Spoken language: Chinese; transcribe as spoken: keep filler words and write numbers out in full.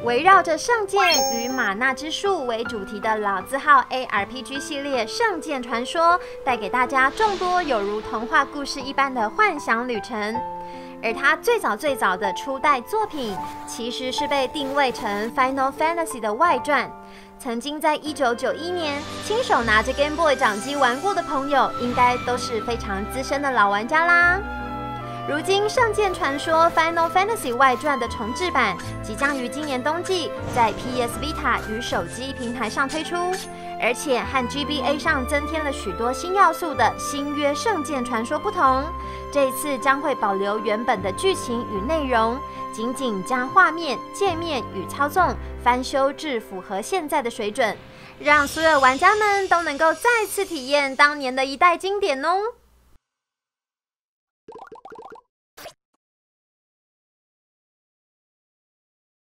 围绕着圣剑与玛纳之术为主题的老字号 A R P G 系列《圣剑传说》，带给大家众多有如童话故事一般的幻想旅程。而它最早最早的初代作品，其实是被定位成 Final Fantasy 的外传。曾经在一九九一年亲手拿着 Game Boy 掌机玩过的朋友，应该都是非常资深的老玩家啦。如今《圣剑传说 Final Fantasy 外传》的重制版即将于今年冬季在 P S Vita 与手机平台上推出，而且和 G B A 上增添了许多新要素的新约《圣剑传说》不同，这一次将会保留原本的剧情与内容，仅仅将画面、界面与操纵翻修至符合现在的水准，让所有玩家们都能够再次体验当年的一代经典哦。